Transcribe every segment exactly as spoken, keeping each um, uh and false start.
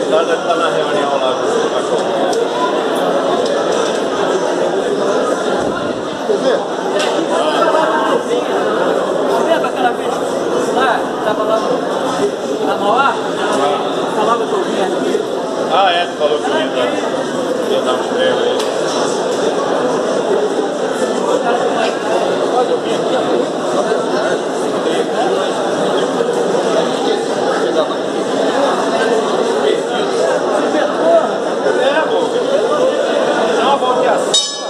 Tá, deve estar na reunião lá com o cachorro. Quer ver? Lembra aquela vez lá, estava lá na Mauá? Falava que eu vinha aqui. Ah, é, tu falou que ia dar, ia dar uns treinos aí. Pode eu vim aqui, é, pô. Não, bom dia.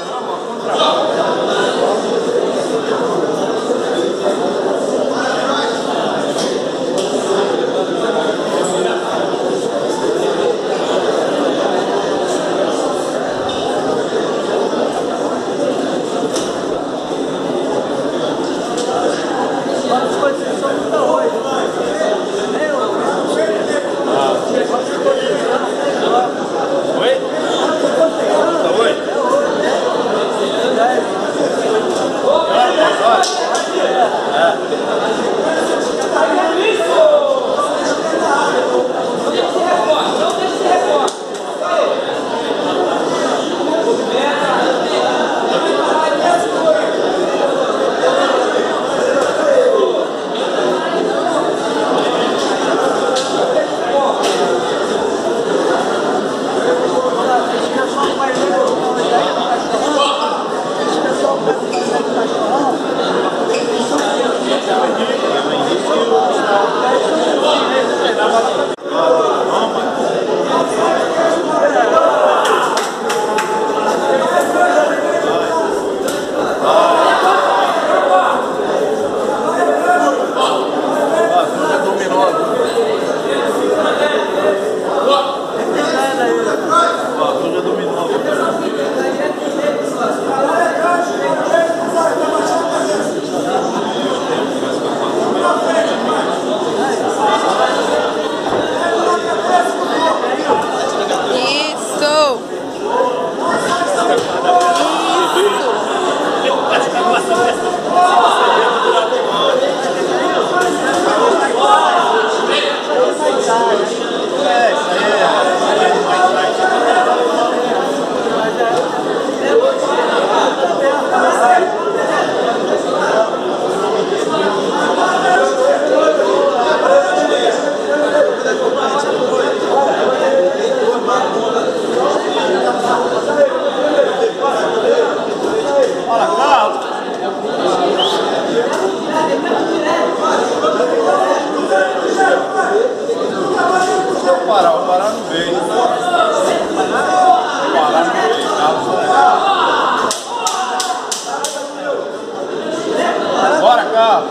Bora, Carlos!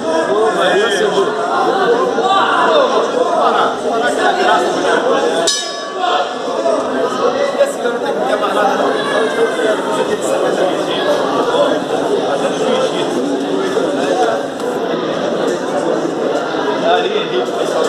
Parar, parar aquela graça, mulher. E esse cara não tem que ter mais nada, não. Você tem que ser mais dirigido. Fazendo jiu-jitsu. Daria Henrique, pessoal.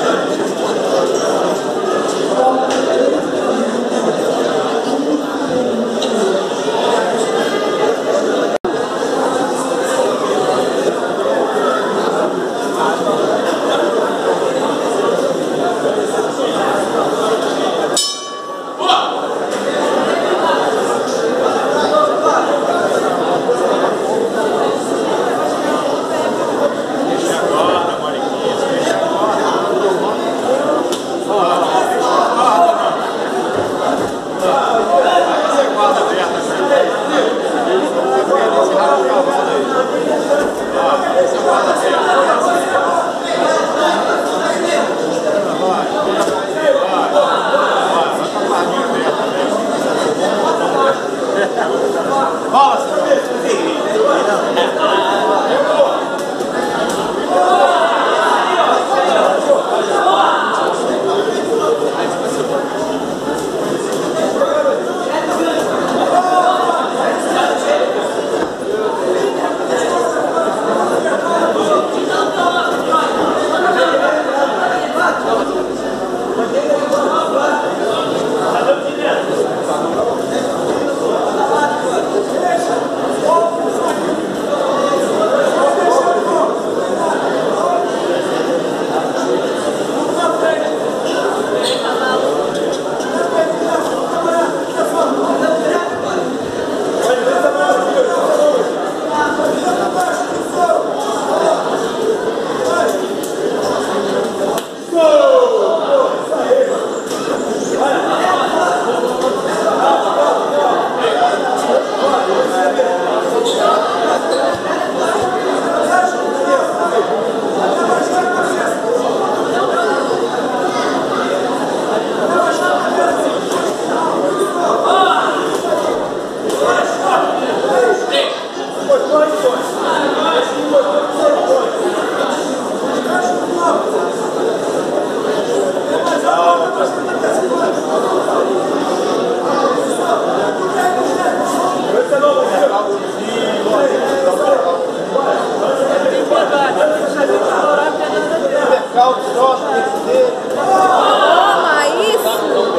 Toma isso!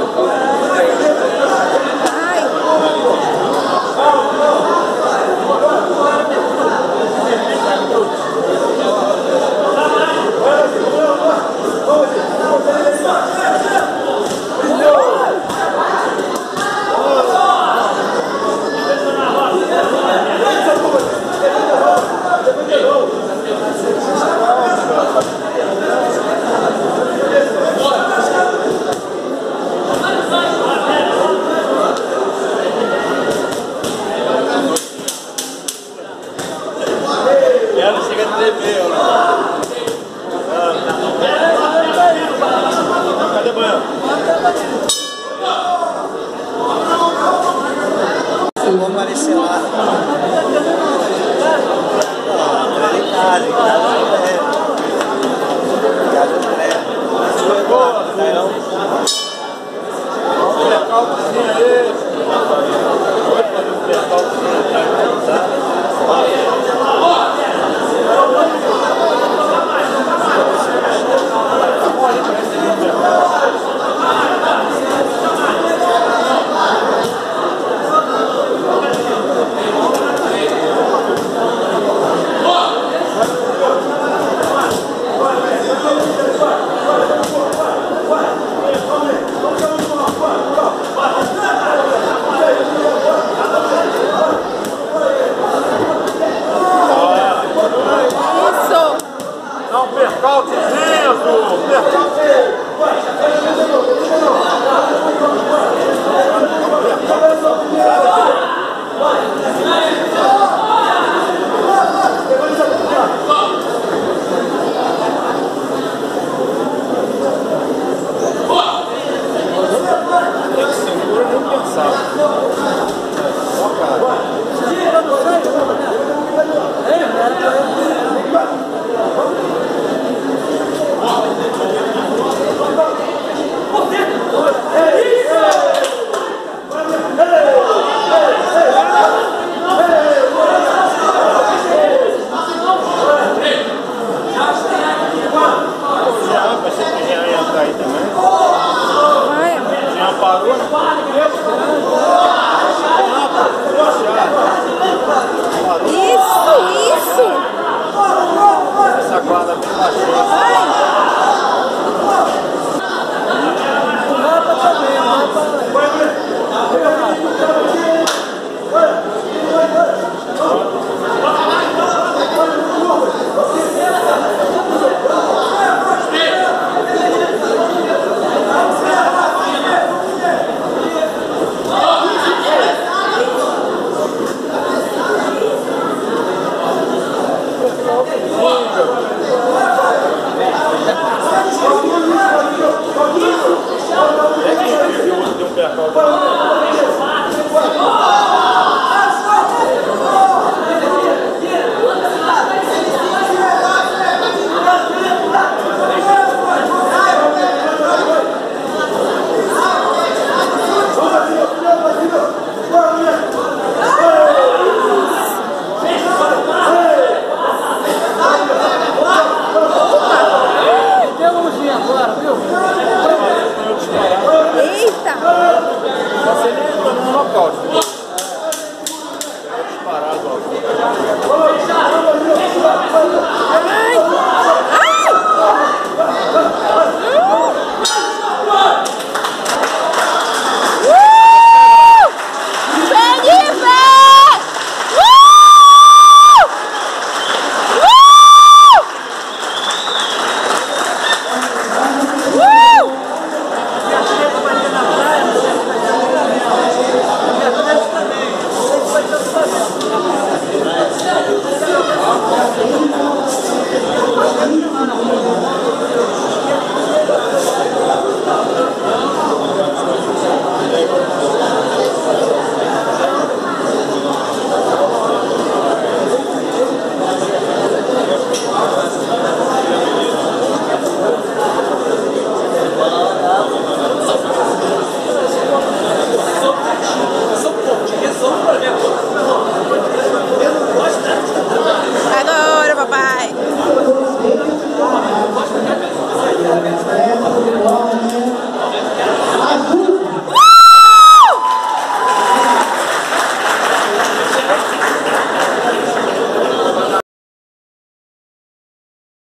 Ai! Ela chega a tremer, ó. Cadê o banheiro? Vou aparecer lá. Ó, em casa, em casa, é. Em casa, é. Foi boa, não tá não? Vamos pegar o cozinho aí. Pode fazer um pegar o cozinho aí, tá? Dá um percaltezinho, Azul! Percaltezinho! Tem que segura nem pensar. Só cara. Isso, isso! Essa guarda bem baixinha. Agora,